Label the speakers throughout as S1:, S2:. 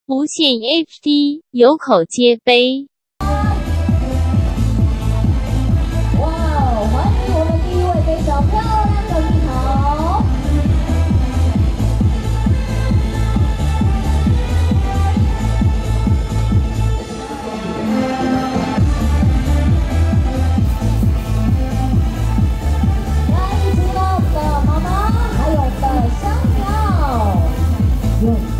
S1: 无线 HD， 有口皆碑。
S2: 哇哦，欢迎我们第一位非常漂亮的蜜桃。来，一起我们的妈妈，还有我们的香苗。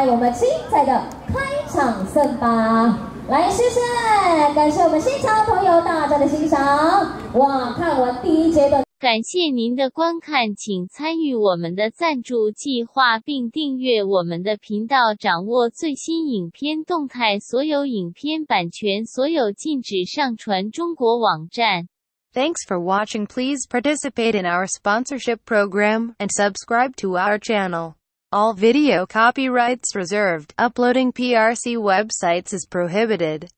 S2: 我们精彩的开场盛吧！来，谢谢，感谢我们现场朋友大家的欣赏。哇，看完第一阶段。
S1: 感谢您的观看，请参与我们的赞助计划并订阅我们的频道，掌握最新影片动态。所有影片版权所有禁止上传中国网站。
S3: Thanks for watching. Please participate in our sponsorship program and subscribe to our channel. All video copyrights reserved. Uploading PRC websites is prohibited.